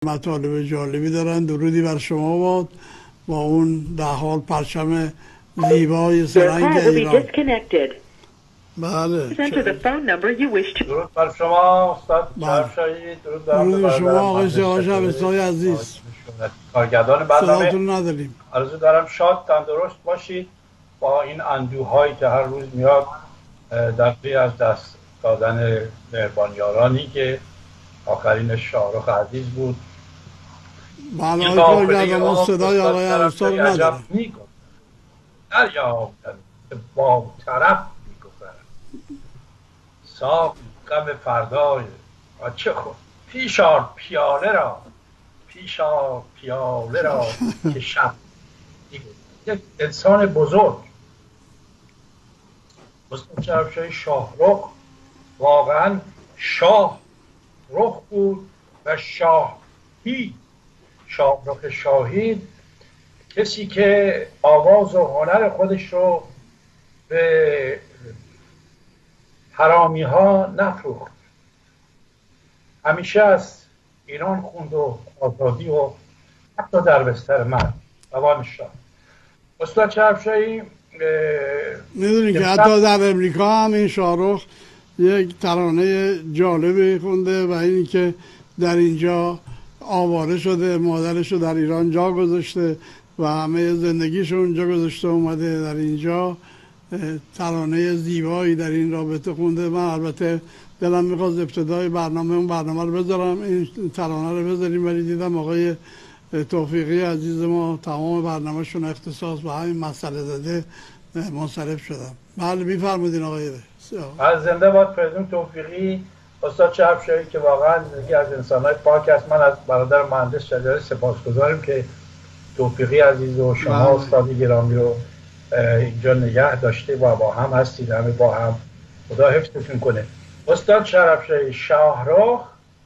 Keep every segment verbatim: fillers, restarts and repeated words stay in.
مطالب جالبی دارن. درودی بر شما باد با اون در حال پرچم زیبای سرنگ ایران. بله درود بر شما استاد شرفشاهی. درود بر شما آقای سیاوش شبستانی عزیز. کارگردان برنامه صداتون نداریم. آرزو دارم شاد تندرست باشید با این اندوهایی که هر روز میاد در پی از دست دادن مهربانیارانی که آخرینش شاهرخ عزیز بود. بله آقای کارگردان ما صدای آقای عروستا رو ندارم. دریا با طرف میگذرد صاف غم فردای چه خود پیشار پیاله را پیشار پیاله را که شب یک انسان بزرگ مصطفی شرفشاهی شاهرخ واقعا شاه رخ بود و شاهی شاهرخ شاهی کسی که آواز و هنر خودش رو به حرامی ها نفروخت، همیشه از ایران خوند و آزادی و حتی در بستر مرگ. روانش شد. استاد شرفشاهی میدونی که حتی در امریکا هم این شاهرخ یک ترانه جالبی خونده و اینی که در اینجا آواره شده، مادرش رو در ایران جا گذاشته و همه زندگیش رو اونجا گذاشته اومده در اینجا. ترانه زیبایی در این رابطه خونده. من البته دلم میخواست ابتدای برنامه اون برنامه رو بذارم، این ترانه رو بذاریم، ولی دیدم آقای توفیقی عزیز ما تمام برنامهشون اختصاص به همین مسئله داده منصرف شدم. بله میفرمودین آقای از زنده باد پرزیدنت توفیقی. استاد شرفشاهی که واقعا یکی از انسان‌های پاک است. من از برادر مهندس شجاعی سپاسگزارم که توفیقی عزیز و شما استاد گرامی رو اینجا نگه داشته و با هم هستید، همه با هم. خدا حفظتون کنه. استاد شرفشاهی شاهرخ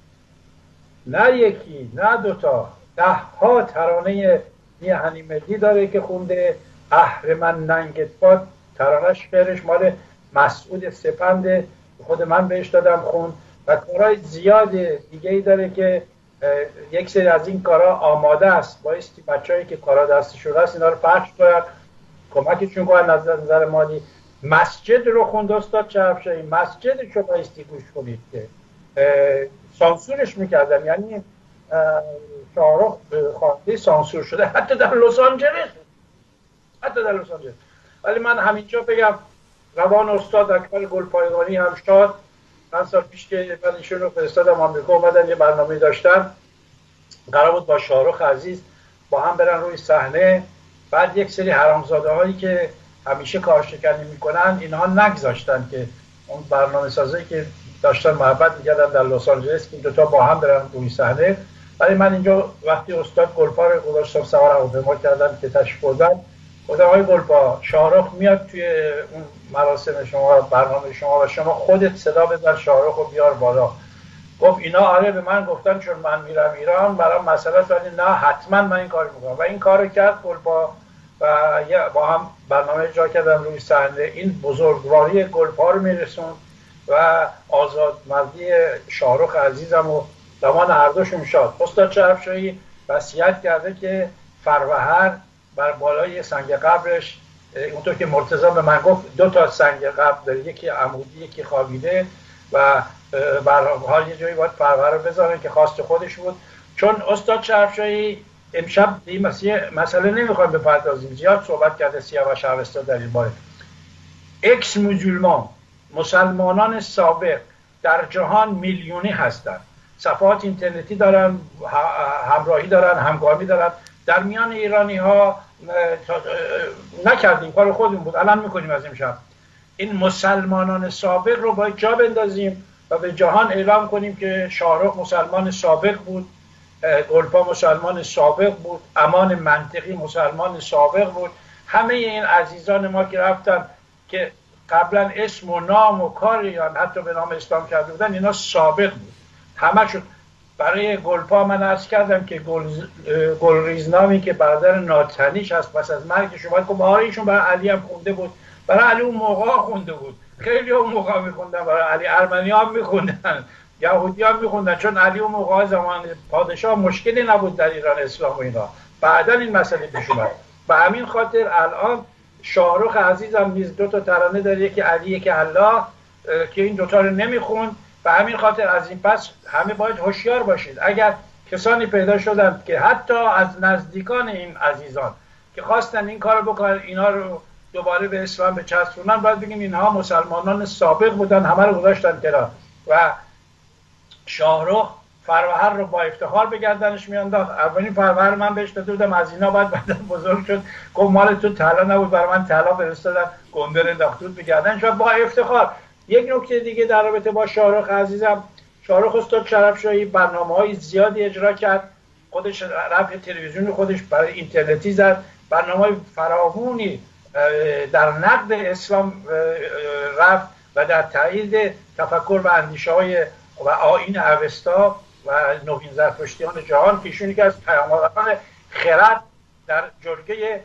نه یکی نه دوتا، ده ها ترانه میهنی ملی داره که خونده. اهرمن ننگت باد ترانهش شعرش مال مسعود سپند، خود من بهش دادم خون. و کارهای زیاد دیگه ای داره که یک سری از این کارها آماده است. بایستی بچه‌ای که کارا دستشون هست اینا رو پخش کنن، کمکشون کنن از نظر مالی. مسجد رو خوند استاد شرفشاهی، مسجدش رو بایستی گوش کنید که سانسورش میکردن، یعنی شاهرخ خواننده سانسور شده حتی در لس آنجلس، حتی در لس آنجلس. ولی من همینجا بگم روان استاد اکبر گلپایگانی هم شاد. من سال پیش که من ایشون رو فرستادم آمریکا، اومدن یه برنامه داشتن، قرار بود با شاهرخ عزیز با هم برن روی صحنه. بعد یک سری حرامزاده هایی که همیشه کارشکنی میکنن اینها نگذاشتن که اون برنامه سازی که داشتن محبت میکردن در لس آنجلس که این دوتا با هم برن روی صحنه. ولی من اینجا وقتی استاد گلپا رو گذاشتم سوار هواپیما کردن که تشریف بردن، گفتم آقای گلپا شاهرخ میاد توی اون مراسم شما، برنامه شما، و شما خودت صدا بزن شاهرخ رو بیار بالا. گفت اینا آره به من گفتن چون من میرم ایران برام مسئله است، ولی نه حتما من این کار میکنم. و این کارو کرد گلپا و با هم برنامه اجرا کردن روی صحنه. این بزرگواری گلپا رو میرسون و آزادمردی شاهرخ عزیزم و زمان هر دوشون شاد. استاد شرفشاهی وصیت کرده که فروهر بر بالای سنگ قبرش، اونطور که مرتضی به من گفت، دو تا سنگ قبر داره، یکی عمودی یکی خوابیده و بر حال یه جایی باید فروهر رو بذارن که خواست خودش بود. چون استاد شرفشاهی امشب این مسئله نمیخوایم بپردازیم، زیاد صحبت کرده سیاوش شهرستان در این باره. اکس مسلمان، مسلمانان سابق در جهان میلیونی هستند، صفحات اینترنتی دارن، همراهی دارن، همگامی دارن. در میان ایرانی ها نکردیم، کار خودمون بود، الان میکنیم از امشب. این مسلمانان سابق رو باید جا بندازیم و به جهان اعلام کنیم که شاهرخ مسلمان سابق بود، گلپا مسلمان سابق بود، امان منطقی مسلمان سابق بود. همه این عزیزان ما که رفتن که قبلا اسم و نام و کار یا حتی به نام اسلام کرده بودن، اینا سابق بود همشون. برای گلپا من عرض کردم که گل گلریزنامی که برادر ناتنیش هست پس از مرگش اومد که آره ایشون برای علی هم خونده بود، برای علی اون موقع خونده بود، خیلی اون موقع میخوندن، برای علی ارمنی هم میخوندن، یهودی ها میخوندن، چون علی اون موقع زمان پادشاه مشکلی نبود در ایران اسلام و اینا، بعدا این مسئله پیش اومد. به همین خاطر الان شاهرخ عزیزم نیز دو تا ترانه داره، یکی علی یکی الله، که این دوتا رو نمیخوند. به همین خاطر از این پس همه باید هوشیار باشید. اگر کسانی پیدا شدند که حتی از نزدیکان این عزیزان که خواستن این کار بکنن، اینا رو دوباره به اسلام بچسبونن، باید بگیم اینها مسلمانان سابق بودن، همه رو گذاشتن کنار و شاهرخ فروهر رو با افتخار به گردنش میانداخت. اولین فروهر من بهش داده بودم از اینا، بعد بعدا بزرگ شد گفت مال تو طلا نبود، برای من طلا فرستادن، گنده انداخت بود به گردنش و با افتخار. یک نکته دیگه در رابطه با شاهرخ عزیزم، شاهرخ استاد شرفشاهی برنامه‌های زیادی اجرا کرد، خودش رفت تلویزیون خودش برای اینترنتی زد، برنامه‌های فراوانی در نقد اسلام رفت و در تایید تفکر و اندیشه‌های و آیین اوستا و نوین زرتشتیان جهان، که ایشون یکی از پیام‌آوران خرد در جرگه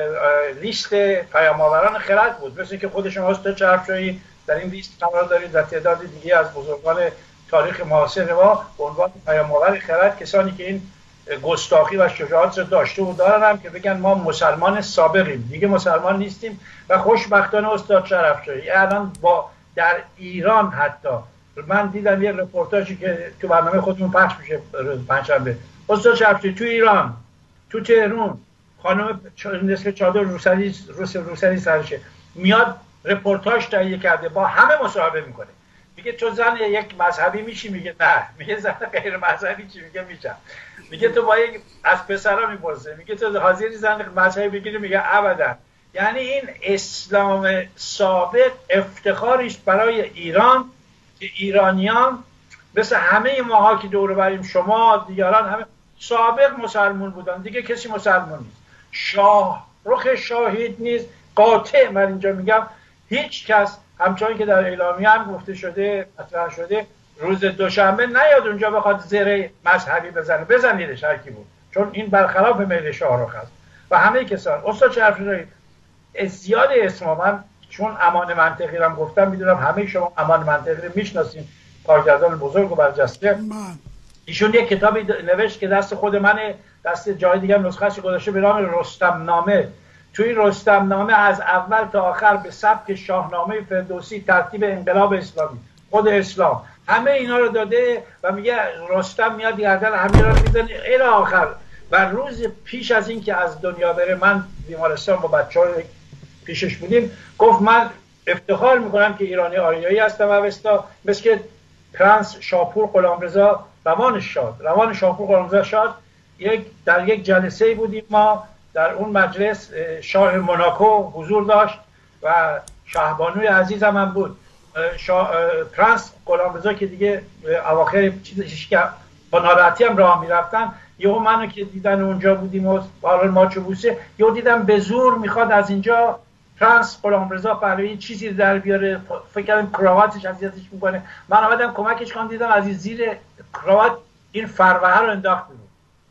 لیست پیام‌آوران خرد بود، مثل که خود شما استاد شرفشاهی در این لیست قرار دارید و تعداد دیگه از بزرگان تاریخ معاصر ما به عنوان پیام‌آور خرد، کسانی که این گستاخی و شجاعت رو داشته و دارن هم که بگن ما مسلمان سابقیم، دیگه مسلمان نیستیم. و خوشبختانه استاد شرفشاهی الان با در ایران، حتی من دیدم یه رپورتاژی که تو برنامه خودمون پخش میشه روز پنجشنبه، استاد شرفشاهی تو ایران، تو تهران، خانم نصف چادر روسری روس روسری سرشه میاد رپورتاژ تهیه کرده، با همه مصاحبه میکنه، میگه تو زن یک مذهبی میشی؟ میگه نه. میگه زن غیر مذهبی چی؟ میگه میشم. میگه تو با یک از پسرا میپرسه، میگه تو حاضری زن مذهبی بگیری؟ میگه ابدا. یعنی این اسلام سابق افتخاریش برای ایران که ایرانیان مثل همه ماها که دور بریم، شما دیگران همه سابق مسلمون بودن، دیگه کسی مسلمون نیست. شاه رخ شاهید نیست، قاطع من اینجا میگم، هیچ کس همچنان که در اعلامیه هم گفته شده مطرح شده روز دوشنبه نیاد اونجا بخواد زره مذهبی بزنه، بزنیدش هر کی بود، چون این برخلاف میل شاهرخ است. و همه کسان استاد شرفشاهی زیاد اسما، من چون امان منطقی رو گفتم میدونم همه شما امان منطقی رو میشناسین، کارگردان بزرگ و برجسته. ایشون یک کتابی نوشت که دست خود منه، دست جای دیگه هم نسخه‌اش گذاشته به نام رستم نامه. توی این رستم نامه از اول تا آخر به سبک شاهنامه فردوسی، ترتیب انقلاب اسلامی، خود اسلام، همه اینا رو داده و میگه رستم میاد گردن همه رو میزنه الی آخر. و روز پیش از این که از دنیا بره، من بیمارستان با بچه‌ها پیشش بودیم، گفت من افتخار میکنم که ایرانی آریایی هستم اوستا، مثل که پرنس شاپور غلامرضا روانش شاد روان شاپور غلامرضا شاد یک در یک جلسه بودیم ما، در اون مجلس شاه موناکو حضور داشت و شاهبانوی عزیزم هم بود. شاه پرنس غلامرضا که دیگه اواخر چیزش که با ناراحتی هم راه میرفتن، یهو منو که دیدن اونجا بودیم و حالا ماچو بوسه، یهو دیدم به زور میخواد از اینجا پرنس غلامرضا پهلوی چیزی در بیاره، فکر کردم کراواتش اذیتش میکنه، من اومدم کمکش کنم، دیدم از این زیر کراوات این فروهه رو انداخت بیرون،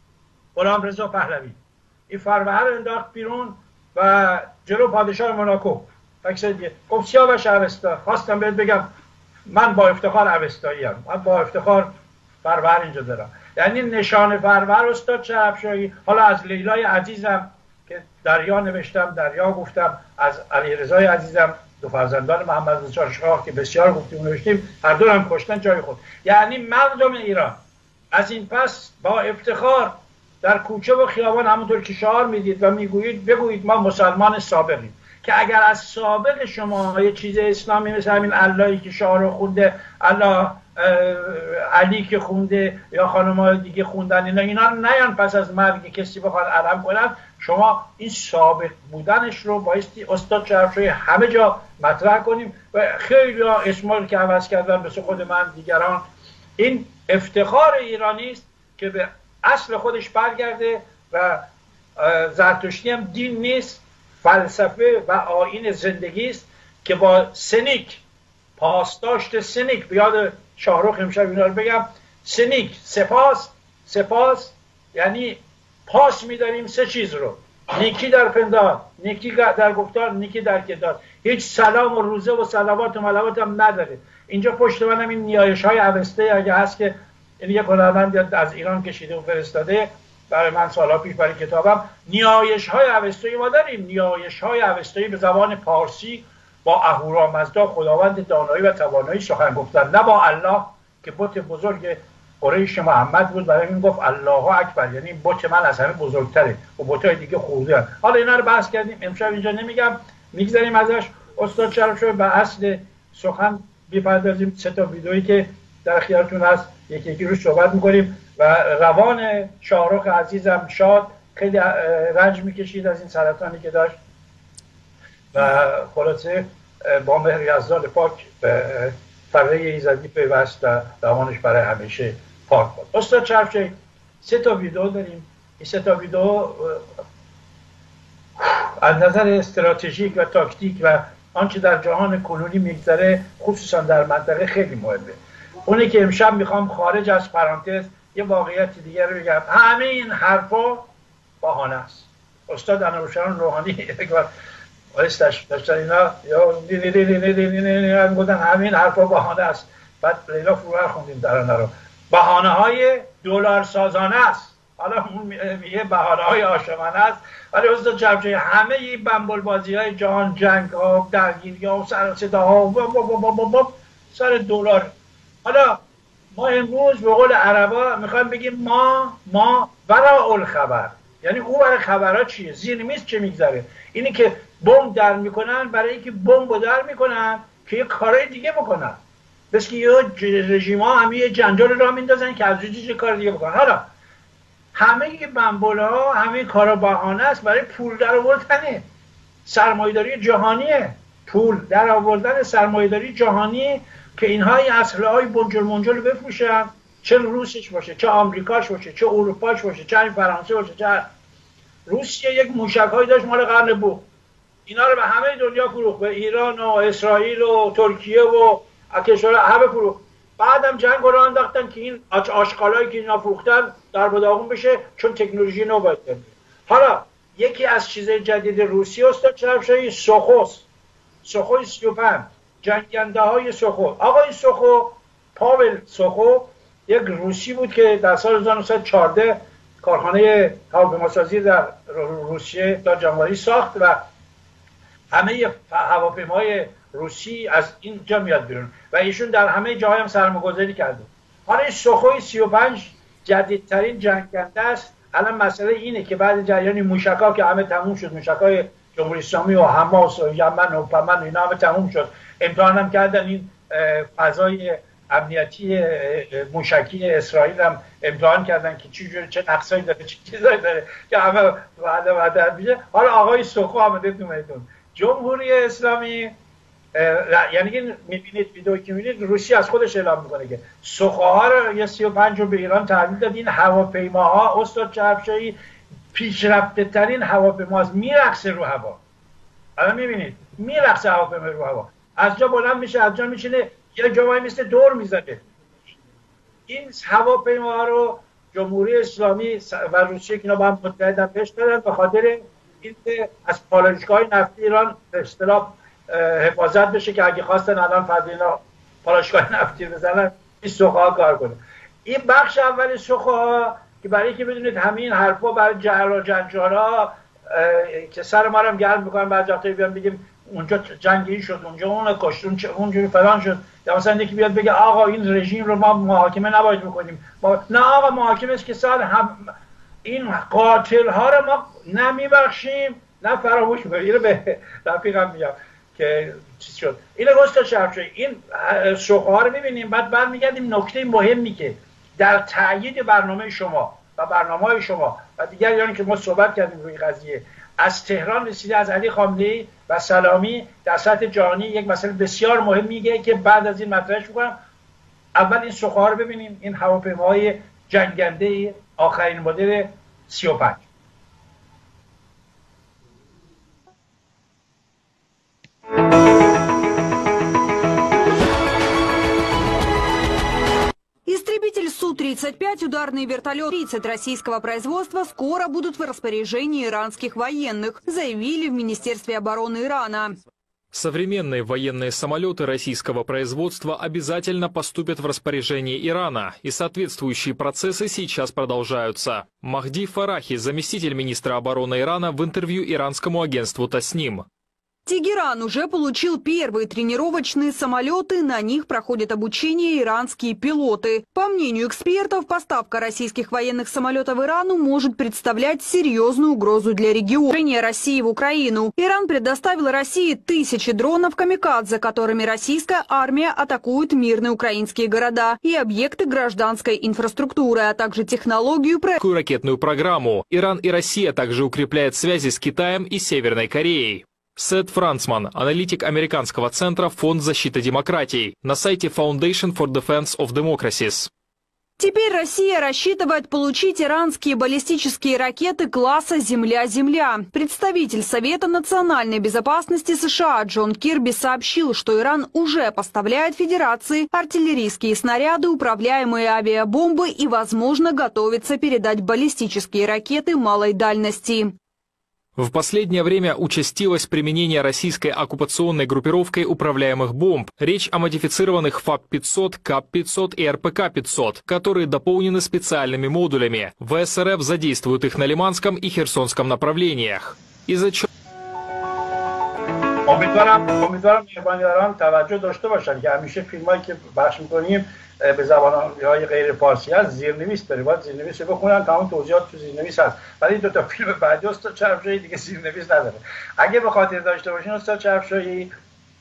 غلامرضا پهلوی این فروهه رو انداخت بیرون و جلو پادشاه موناکو فکر دیگه گفت سیاوش اوستا، خواستم بهت بگم من با افتخار اوستایی ام، من با افتخار فروهه اینجا دارم. یعنی نشان فروهه استاد شرفشاهی. حالا از لیلای عزیزم که دریا نوشتم، دریا گفتم، از علیرضای عزیزم، دو فرزندان محمد رضا چاشقاه که بسیار گفتیم و نوشتیم، هر دو هم کشتن جای خود. یعنی مردم ایران از این پس با افتخار در کوچه و خیابان همونطور که شعار میدید و میگویید بگویید ما مسلمان سابقیم، که اگر از سابق شما یه چیز اسلامی مثل همین اللهی که شعار خونده، الله علی که خونده یا خانم‌های دیگه خوندن، اینا اینا نیان پس از مرگ کسی بخواد علم کنن، شما این سابق بودنش رو بایستی استاد شرفشاهی همه جا مطرح کنیم. و خیلی ها اسمایی که عوض کردن مثل خود من دیگران، این افتخار ایرانی است که به اصل خودش برگرده و زرتشتی هم دین نیست، فلسفه و آیین زندگی است که با سنیک، پاسداشت سنیک، بیاد شاهرخ امشب اینا رو بگم، سنیک سپاس، سپاس یعنی پاس میداریم سه چیز رو، نیکی در پندار، نیکی در گفتار، نیکی در کردار. هیچ سلام و روزه و صلوات و ملوات هم نداره. اینجا پشت منم این نیایش های اوسته اگه هست که این یک هنرمند از ایران کشیده و فرستاده برای من سالها پیش برای کتابم. نیایش های اوستایی ما داریم، نیایش های اوستایی به زبان پارسی با اهورامزدا خداوند دانایی و توانایی سخن گفتن، نه با الله که بت بزرگ قریش محمد بود، برای این گفت الله اکبر، یعنی بت من از همه بزرگتره و بت‌های دیگه خورده. حالا اینا رو بحث کردیم، امشب اینجا نمیگم، میگذاریم ازش. استاد شرف شد به اصل سخن بپردازیم. سه تا ویدئویی که در خیالتون هست یکی یکی روش صحبت میکنیم و روان شاهرخ عزیزم شاد خیلی رنج میکشید از این سرطانی که داشت و خلاصه با مهر یزدان پاک به فره ایزدی پیوست و دامانش برای همیشه پاک بود. استاد چرفشی سه تا ویدئو داریم. این سه تا ویدئو از نظر استراتژیک و تاکتیک و آنچه در جهان کنونی میگذره خصوصا در منطقه خیلی مهمه. اونی که امشب میخوام خارج از پرانتز یه واقعیت دیگه رو بگم، همه این حرفا بهانه است. استاد انوشیروان روحانی یک بار وایستش داشتن اینا یا دی دی دی دی دی دی دی گفتن همین حرفا بهانه است. بعد لیلا فروغ خوندیم ترانه رو، بهانه های دلار سازانه است. حالا میگه بهانه های عاشقانه است، ولی استاد چرفشی همه این بمبل بازی های جهان، جنگ ها، درگیری ها، سر صدا ها و سر دلار. حالا ما امروز به قول عربا میخوایم بگیم ما ما وراء الخبر، یعنی او برای خبرها چیه، زیر میز چه میگذره. اینی که بمب در میکنن برای اینکه بمب در میکنن که یه کارهای دیگه بکنن، بس که یه رژیم ها همه یه جنجال را میندازن که از یه کار دیگه بکنن. حالا همه بمبول ها همه کارا بهانه است برای پول در آوردن سرمایه‌داری جهانیه، پول در آوردن سرمایه‌داری جهانی که اینها این اسلحه های بنجل منجل بفروشن، چه روسش باشه، چه آمریکاش باشه، چه اروپاش باشه، چه فرانسه باشه، چه روسیه یک موشک‌هایی داشت مال قرن بو، اینا رو به همه دنیا فروخت، به ایران و اسرائیل و ترکیه و کشورها همه فروخت. بعدم جنگ رو انداختن که این آشغالایی که اینا فروختن در بداغون بشه، چون تکنولوژی نو باید برد. حالا یکی از چیزهای جدید روسیه استاد چرفشی سوخوس، سوخوی سی و پنج، جنگنده های سوخو. آقای سوخو، پاول سوخو، یک روسی بود که در سال هزار و نهصد و چهارده کارخانه هواپیماسازی در روسیه در جمهوری ساخت و همه هواپیماهای روسی از اینجا میاد بیرون و ایشون در همه جاهای هم سرمایه‌گذاری کرده. حالا این سوخوی سی و پنج جدیدترین جنگنده است. الان مسئله اینه که بعد جریان موشک‌ها که همه تموم شد، موشک‌های جمهوری اسلامی و حماس و یمن و پمن اینا همه تموم شد، امتحان هم کردن این فضای امنیتی موشکی اسرائیل هم امتحان کردن که چی جوری چه نقصایی داره چه چیزایی داره که همه بعد بعد میشه. حالا آقای سوخو آمده تو میدون جمهوری اسلامی، یعنی که میبینید ویدئویی که میبینید روسیه از خودش اعلام میکنه که سوخوها رو یه سی و پنج رو به ایران تحویل داد. این هواپیماها استاد چرفشی پیشرفته ترین هواپیماست، میرقصه رو هوا. الان میبینید میرقصه هواپیما رو هوا، از جا بلند میشه، از جا میشینه، یه جایی مثل دور میزنه. این هواپیما رو جمهوری اسلامی و روسیه که اینا با هم متحدن پیش دادن به خاطر اینکه از پالایشگاه نفتی ایران به اصطلاح حفاظت بشه که اگه خواستن الان فردا اینا پالایشگاه نفتی بزنن این سوخوها کار کنه. این بخش اول سوخوها که برای که بدونید همین حرفا برای جهل و جنجالا که سر ما رو هم گرم میکنن، بعضی وقتا بیان بگیم اونجا جنگی شد، اونجا اون کشتون، اونجوری فلان شد، یا مثلا یکی بیاد بگه آقا این رژیم رو ما محاکمه نباید بکنیم. ما... نه آقا محاکمه است که سال هم این قاتل ها رو ما نمیبخشیم نه فراموش میکنیم. اینو به رفیقم میگم که چیز شد. اینو گفت شرف این سوخوها رو میبینیم. بعد برمیگردیم نکته مهمی که در تأیید برنامه شما و برنامه‌های شما و دیگرانی که ما صحبت کردیم روی قضیه، از تهران رسیده از علی خامنه‌ای و سلامی در سطح جهانی یک مسئله بسیار مهم میگه که بعد از این مطرحش می‌کنم. اول این سوخوها رو ببینیم، این هواپیماهای جنگنده آخرین مدل سی و پنج. Истребитель Су тридцать пять, ударный вертолет тридцать российского производства скоро будут в распоряжении иранских военных, заявили в Министерстве обороны Ирана. Современные военные самолеты российского производства обязательно поступят в распоряжение Ирана, и соответствующие процессы сейчас продолжаются. Махди Фарахи, заместитель министра обороны Ирана, в интервью иранскому агентству Тасним. Тегеран уже получил первые тренировочные самолеты, на них проходят обучение иранские пилоты. По мнению экспертов, поставка российских военных самолетов Ирану может представлять серьезную угрозу для региона. Вторжение России в Украину. Иран предоставил России тысячи дронов «Камикадзе», которыми российская армия атакует мирные украинские города и объекты гражданской инфраструктуры, а также технологию про ракетную программу. Иран и Россия также укрепляют связи с Китаем и Северной Кореей. Сет Францман, аналитик американского центра «Фонд защиты демократий», на сайте Foundation for Defense of Democracies. Теперь Россия рассчитывает получить иранские баллистические ракеты класса «Земля-Земля». Представитель Совета национальной безопасности США Джон Кирби сообщил, что Иран уже поставляет Федерации артиллерийские снаряды, управляемые авиабомбы и, возможно, готовится передать баллистические ракеты малой дальности. В последнее время участилось применение российской оккупационной группировкой управляемых бомб. Речь о модифицированных ФАБ пятьсот, КАП пятьсот и РПК пятьсот, которые дополнены специальными модулями. ВСРФ задействуют их на Лиманском и Херсонском направлениях. Из-за чего... امیدوارم امیدوارم ایرانیان توجه داشته باشن که همیشه فیلمایی که پخش می‌کنیم به زبان‌های غیر فارسی هست زیرنویس داره، باید زیرنویس رو بخونن، تمام توضیحات تو زیرنویس هست. ولی دو تا فیلم بعدی استاد چرفشاهی دیگه زیرنویس نداره. اگه به خاطر داشته باشین استاد چرفشاهی،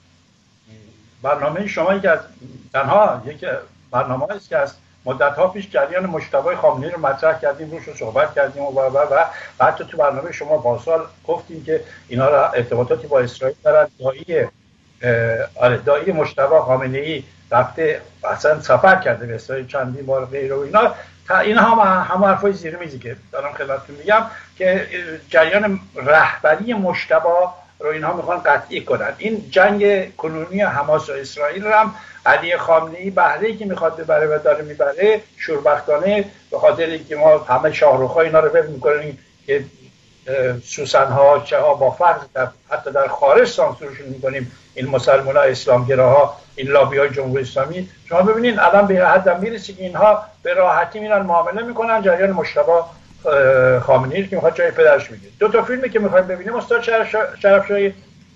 برنامه شما که از تنها یک برنامه است که از مدت‌ها پیش جریان مجتبی خامنه‌ای رو مطرح کردیم، روش رو صحبت کردیم و و و و حتی تو برنامه شما پارسال گفتیم که اینا را ارتباطاتی با اسرائیل دارن. دایی آره دایی مجتبی خامنه‌ای رفته اصلا سفر کرده به اسرائیل چندین بار غیره و اینا. این هم هم حرفای زیر میزی که دارم خدمتتون میگم که جریان رهبری مجتبی رو اینها میخوان قطعی کنن. این جنگ کنونی حماس و اسرائیل رو هم علی خامنه‌ای بهره‌ای که میخواد ببره و داره میبره شوربختانه، به خاطر اینکه ما همه شاهرخ‌ها اینا رو فکر میکنیم که سوسن‌ها چه ها با فرض حتی در خارج سانسورشون میکنیم، این مسلمان‌ها اسلامگراها، این لابی‌های جمهوری اسلامی. شما ببینید الان به حد میرسه که اینها به راحتی میرن معامله میکنن جریان مجتبی خامنه‌ای که میخواد جای پدرش بگیره. دو تا فیلمی که میخوایم ببینیم استاد شرفشاهی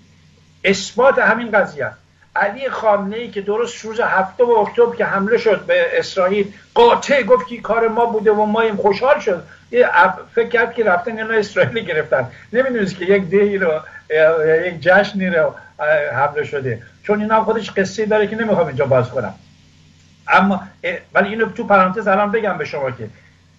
اثبات همین قضیه. علی خامنه‌ای که درست روز هفتم اکتبر که حمله شد به اسرائیل قاطع گفت که کار ما بوده و ما این خوشحال شد، فکر کرد که رفتن اینا اسرائیل گرفتن، نمیدونست که یک دهی رو یک جشنی رو حمله شده. چون اینا خودش قصه داره که نمیخوام اینجا باز کنم، اما ولی اینو تو پرانتز الان بگم به شما که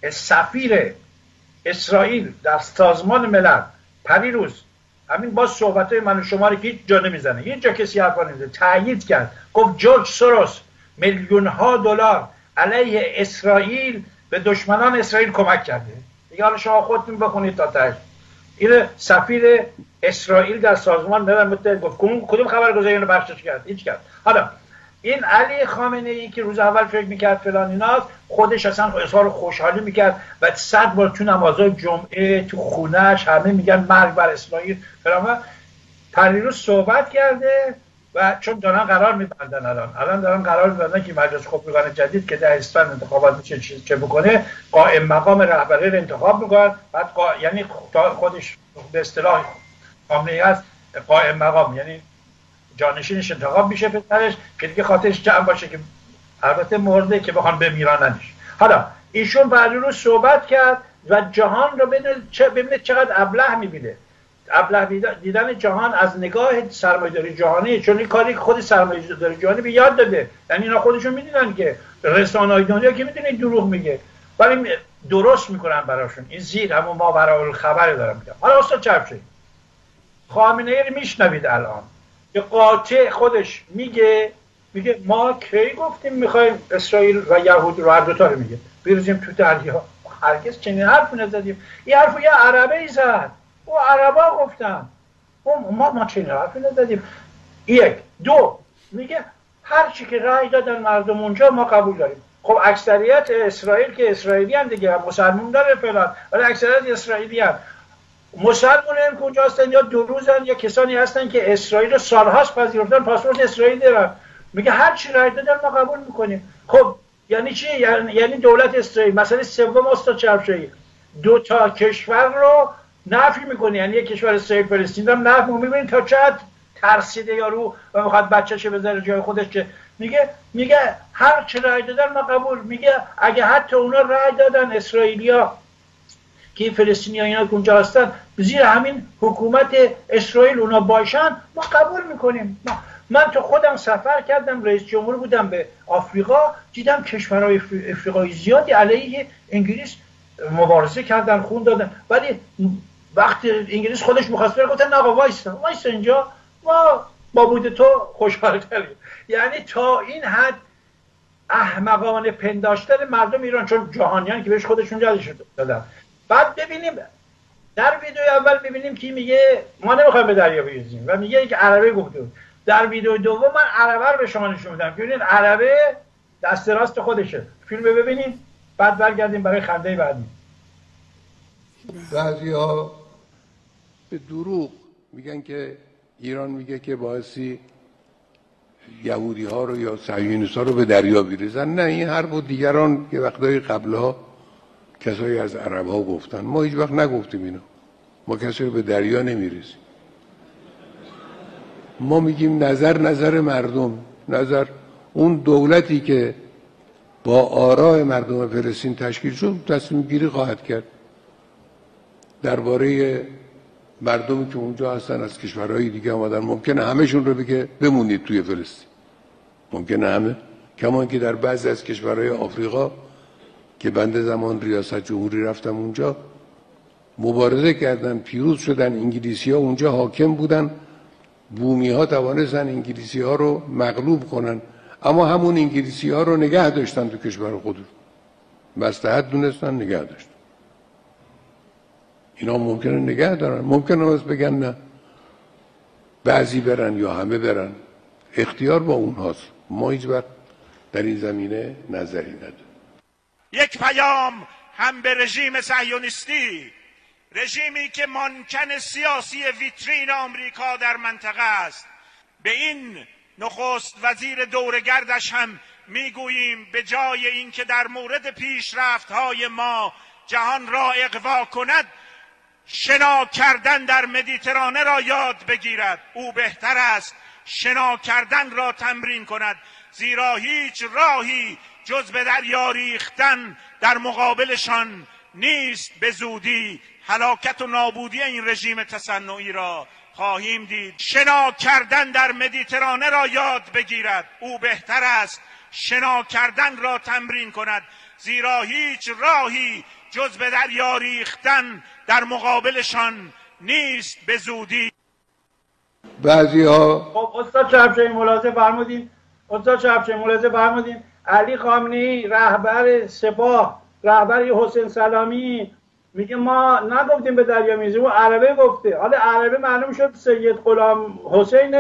سفیر اسرائیل در سازمان ملل پریروز همین باز صحبتای من و شما رو که هیچ جا نمیزنه، هیچ جا کسی حرفا نمیزنه، تایید کرد، گفت جورج سوروس میلیون ها دلار علیه اسرائیل به دشمنان اسرائیل کمک کرده. دیگه حالا شما خودتون بخونید تا ته. این سفیر اسرائیل در سازمان ملل متحد گفت کدوم خبرگزاری رو بخشش کرد؟ هیچ کرد. حالا این علی خامنه‌ای که روز اول فکر میکرد فلان ایناست، خودش اصلا اظهار خوشحالی میکرد و صد بار تو نمازهای جمعه تو خونهش همه میگن مرگ بر اسرائیل فلان. پریروز صحبت کرده و چون دارن قرار میبندن الان الان دارن قرار میبندن که مجلس خبرگان جدید که در اسفند انتخابات میشه چه بکنه، قائم مقام رهبری رو انتخاب میکنن. بعد قا... یعنی خودش به اصطلاح خامنه‌ای هست قائم مقام، یعنی جانشینش انتخاب میشه پسرش که دیگه خاطرش جمع باشه که البته مرده که بخوان بمیراننش. حالا ایشون بعد رو صحبت کرد و جهان رو ببینید چقدر ابله میبینه. ابله دیدن جهان از نگاه سرمایه‌داری جهانی، چون این کاری خود سرمایه‌داری جهانی به یاد داده. یعنی اینا خودشون میدونن که رسانه‌های دنیا که میدونن دروغ میگه ولی درست میکنن براشون. این زیر همون ما برای خبر دارم میگم. حالا استاد چرفشاهی خامنه‌ای رو میشنوید الان که قاطع خودش میگه میگه ما کی گفتیم میخوایم اسرائیل و یهود رو هر دو تا رو میگه بریزیم تو دریا؟ هرگز چنین حرفی نزدیم. این حرفو یه عربی زد، او عربا گفتن، ما ما چنین حرفی نزدیم. یک دو میگه هر چی که رأی دادن مردم اونجا ما قبول داریم. خب اکثریت اسرائیل که اسرائیلی ان دیگه، مسلمان داره فلان، ولی اکثریت اسرائیلی ان. مسلمانان که اونجا هستن یا دو روزن یا کسانی هستن که اسرائیل رو سالهاست پذیرفتن، پاسپورت اسرائیل دارن، میگه هر چی رای دادن ما قبول میکنیم. خب یعنی چی؟ یعنی دولت اسرائیل مسئله سوم استاد چرفشاهی دو تا کشور رو نفی میکنه، یعنی یک کشور اسرائیل فلسطین رو نفی میکنه. تا چقدر ترسیده یارو و میخواد بچه‌شو بذاره جای خودش، که میگه میگه هر چی رای دادن ما قبول. میگه اگه حتی اونا رای دادن اسرائیلیا که فلسطینی‌ها اینا که اونجا هستن زیر همین حکومت اسرائیل اونا باشن ما قبول میکنیم. من تو خودم سفر کردم، رئیس جمهور بودم به آفریقا، دیدم کشورهای افریقایی زیادی علیه انگلیس مبارزه کردن، خون دادن، ولی وقتی انگلیس خودش می‌خواست بره گفتن آقا وایسا وایسا اینجا، ما با بود تو خوشحال‌تریم. یعنی تا این حد احمقانه پنداشتن مردم ایران، چون جهانیان که بهش خودشون جلش دادن. بعد ببینیم در ویدیو اول ببینیم که میگه ما نمیخوایم به دریا بریزیم و میگه که عربه گفته بود. در ویدیو دوم من عربه رو به شما نشون میدم که ببینید عربه دست راست خودشه. فیلم رو ببینید بعد برگردیم برای خنده بعدی. بعضی‌ها به دروغ میگن که ایران میگه که باعثی یهودی ها رو یا صهیونیست ها رو به دریا بریزن. نه، این حرف و دیگران که وقتای قبلها کسایی از عرب ها گفتن. ما هیچ وقت نگفتیم اینو. ما کسی رو به دریا نمیریزیم. ما میگیم نظر نظر مردم، نظر اون دولتی که با آراء مردم فلسطین تشکیل شد تصمیم گیری خواهد کرد درباره مردمی که اونجا هستن از کشورهای دیگه آمدن. ممکنه همهشون رو بگه بمونید توی فلسطین، ممکنه همه، کما که در بعضی از کشورهای آفریقا که بنده زمان ریاست جمهوری رفتم اونجا مبارزه کردن، پیروز شدن، انگلیسی ها اونجا حاکم بودن، بومی ها توانستن انگلیسی ها رو مغلوب کنن، اما همون انگلیسی ها رو نگه داشتن تو کشور خودشون، مصلحت دونستن نگه داشتن. اینا ممکنه نگه دارن، ممکنه از بگن نه بعضی برن یا همه برن، اختیار با اونهاست. ما هیچ وقت در این زمینه نظری نداریم. یک پیام هم به رژیم صهیونیستی، رژیمی که مانکن سیاسی ویترین آمریکا در منطقه است، به این نخست وزیر دورگردش هم میگوییم به جای اینکه در مورد پیشرفت‌های ما جهان را اغوا کند، شنا کردن در مدیترانه را یاد بگیرد. او بهتر است شنا کردن را تمرین کند، زیرا هیچ راهی جز به دریا ریختن در مقابلشان نیست. به زودی هلاکت و نابودی این رژیم تصنعی را خواهیم دید. شنا کردن در مدیترانه را یاد بگیرد. او بهتر است شنا کردن را تمرین کند، زیرا هیچ راهی جز به دریا ریختن در مقابلشان نیست. به زودی بعضی ها خب استاد چرفشاهی ملاحظه فرمودین، استاد چرفشاهی ملاحظه فرمودین علی خامنه‌ای رهبر سپاه، رهبر حسین سلامی میگه ما نگفتیم به دریا میریزیم، اون عربه گفته. حالا عربه معلوم شد سید غلام حسین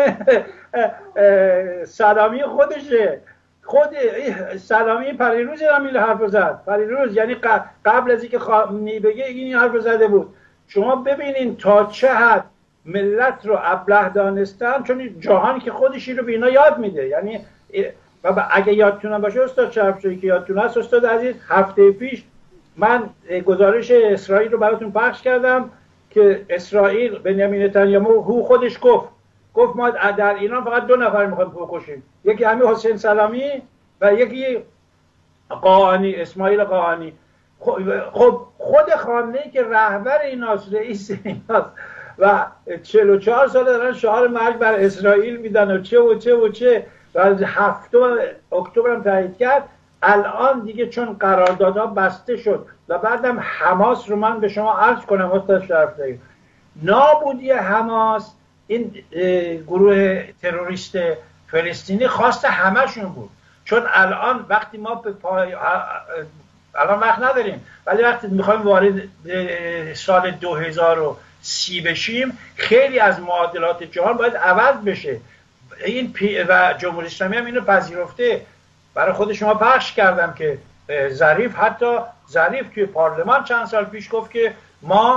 سلامی خودشه. خود سلامی پریروز هم این حرف زد، پریروز یعنی قبل از اینکه خامنه‌ای بگه این حرف زده بود. شما ببینین تا چه حد ملت رو ابله دانستن، چون جهان که خودشی رو به اینا یاد میده. یعنی و اگه یادتون باشه استاد چرفشاهی که یادتون هست استاد عزیز، هفته پیش من گزارش اسرائیل رو براتون پخش کردم که اسرائیل بنیامین نتانیاهو خودش گفت گفت ما در ایران فقط دو نفر میخوایم بکشیم، یکی همین حسین سلامی و یکی قاآنی، اسماعیل قاآنی. خب خود خامنه‌ای که رهبر ایناست، رئیس ایناست و چهل و چهار سال دارن شعار مرگ بر اسرائیل میدن و چه و چه و چه و هفتم اکتبر هم تایید کرد. الان دیگه چون قراردادها بسته شد و بعدم حماس رو من به شما عرض کنم استاد شرفشاهی، نابودی حماس، این گروه تروریست فلسطینی خواست همشون بود. چون الان وقتی ما به پای الان وقت نداریم، ولی وقتی میخوایم وارد سال دو هزار و سی بشیم خیلی از معادلات جهان باید عوض بشه. این و جمهوری اسلامی هم اینو پذیرفته. برای خود شما پخش کردم که ظریف، حتی ظریف توی پارلمان چند سال پیش گفت که ما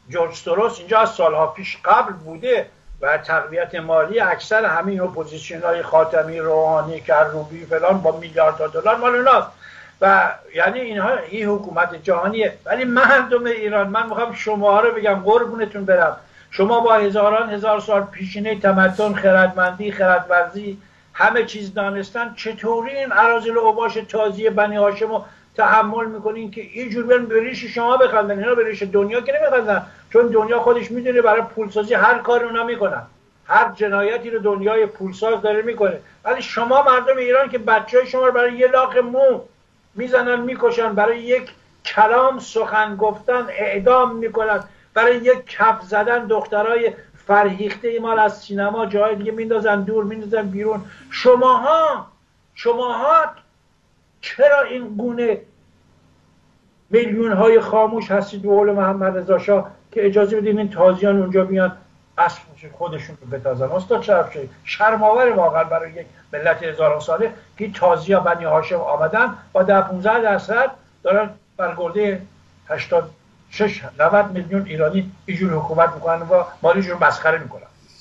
جورج سوروس اینجا از سالها پیش قبل بوده و تقویت مالی اکثر همین اپوزیسیون های خاتمی، روحانی، کروبی فلان با میلیاردها دلار مال اوناست و یعنی اینها این حکومت جهانیه. ولی مردم ایران، من میخوام شما رو بگم قربونتون برم، شما با هزاران هزار سال پیشینه تمدن، خردمندی، خردورزی، همه چیز دانستن، چطوری این اراذل اوباش تازی بنی هاشم رو تحمل میکنین که اینجور برن به ریش شما بخندن؟ اینا به ریش دنیا که نمیخندن، چون دنیا خودش میدونه برای پولسازی هر کاری اونا میکنن، هر جنایتی رو دنیای پولساز داره میکنه. ولی شما مردم ایران که بچهای شما رو برای یه لاغ مو میزنن میکشن، برای یک کلام سخن گفتن اعدام میکنن، برای یک کف زدن دخترای فرهیخته مال از سینما جای دیگه میندازن دور، میندازن بیرون. شماها شماها چرا این گونه میلیون های خاموش هستید به قول محمد رضا شاه که اجازه بدید این تازیان اونجا بیان اصل خودشون رو بتازن؟ استاد شرفشاهی، شرم‌آور واقعا برای یک ملت هزاران ساله که تازیا بنی هاشم آمدن با ده پانزده درصد دارن برگرده هشتاد و شش نود میلیون ایرانی اینجور حکومت میکنن و مالیشون رو مسخره میکنن.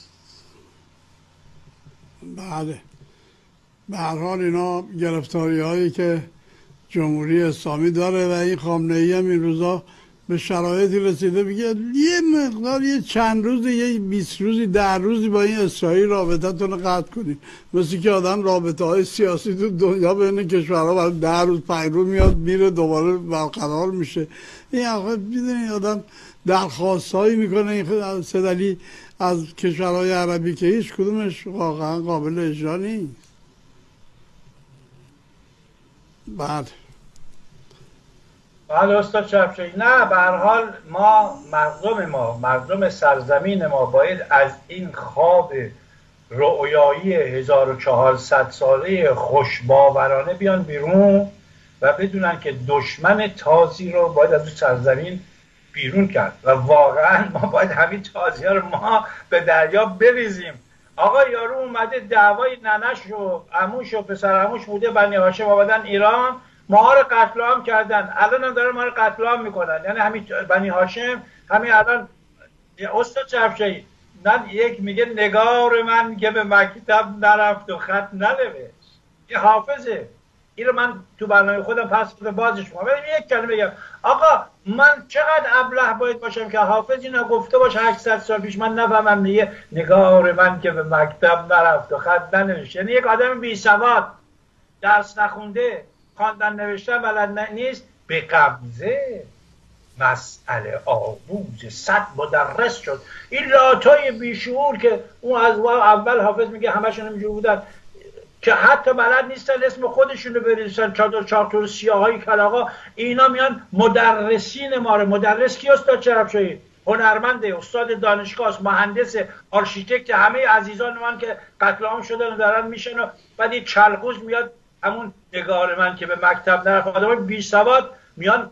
بله، به هر حال اینا گرفتاری هایی که جمهوری اسلامی داره و این خامنه‌ای هم این روزا به شرایطی رسیده میگه یه مقدار یه چند روزی، یه بیست روزی، ده روزی با این اسرائیل رابطتون رو قطع کنید. مثل که آدم رابطه های سیاسی تو دنیا بین کشورها برای ده روز پنج روز میاد میره دوباره برقرار میشه. این آخه میدونی آدم درخواست هایی میکنه این سدلی از کشورهای عربی که هیچ کدومش واقعا قابل اجرا نیست. بعد بله استاد شرفشاهی، نه به هر حال ما مردم ما مردم سرزمین ما باید از این خواب رؤیایی هزار و چهارصد ساله خوشباورانه بیان بیرون و بدونن که دشمن تازی رو باید از اون سرزمین بیرون کرد و واقعا ما باید همین تازی ها رو ما به دریا بریزیم. آقا یارو اومده دعوای ننش و عموش و پسر عموش بوده بنی هاشم آمدن ایران، ما رو قتل عام کردن، الان هم داره ما رو قتل عام میکنن. یعنی همین بنی هاشم همین الان استاد شرفشاهی من یک میگه نگار من که به مکتب نرفت و خط ننوشت، این حافظه. این رو من تو برنامه خودم پس به بازش میکنم. یک کلمه بگم آقا من چقدر ابله باید باشم که حافظ اینو گفته باشه هشتصد سال پیش من نفهمم میگه نگار من که به مکتب نرفت و خط ننوشت؟ یعنی یک آدم بی سواد، درس نخونده، خواندن نوشتن بلد نیست، به قبضه مسئله آموز صد مدرس شد. این لاتای بیشعور که اون از اول حافظ میگه همشون اینجور بودن که حتی بلد نیستن اسم خودشون رو بنویسن، چادر چارتور سیاهایی کلاغا، اینا میان مدرسین ما رو. مدرس کی استاد شرفشاهی؟ هنرمنده، استاد دانشگاه است، مهندس، آرشیتکت، همه عزیزان من که قتل عام شدن و دارن میشن و بعد این چلقوز میاد همون نگار من که به مکتب نرفت. آدمای بی سواد میان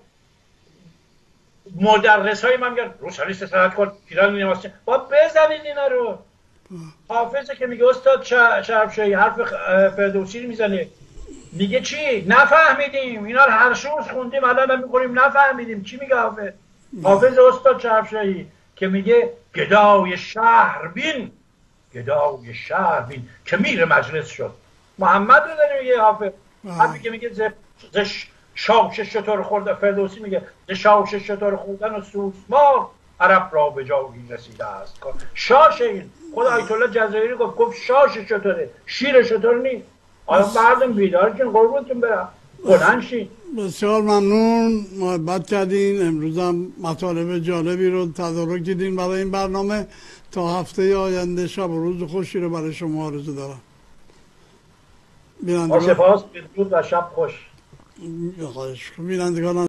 مدرس های من میگن روسری سرعت کن ایران نماسته با بزنید اینا رو. حافظه که میگه استاد شرفشاهی حرف فردوسی رو میزنه، میگه چی؟ نفهمیدیم، اینا رو هر روز خوندیم الان هم میخوریم نفهمیدیم. چی میگه حافظ؟ حافظ استاد شرفشاهی که میگه گدای شهر بین، گدای شهر بین که میر مجلس شد. محمد رو داره میگه حافظ. حرفی که میگه ز شاش شتر خورد، فردوسی میگه ز شاش شتر خوردن و سوسمار عرب را به جایی رسیده است. شاش این خود آیت الله جزایری گفت گفت شاش شتره، شیر شتر نیست. آیا مردم بیدار کن قربونتون برم، بلند شین. بسیار ممنون، محبت کردین. امروز هم مطالب جالبی رو تدارک دیدین برای این برنامه. تا هفته آینده شب و روز خوشی رو برای شما آرزو دارم. با سپاس، بدرود و شب خوش. بینندگان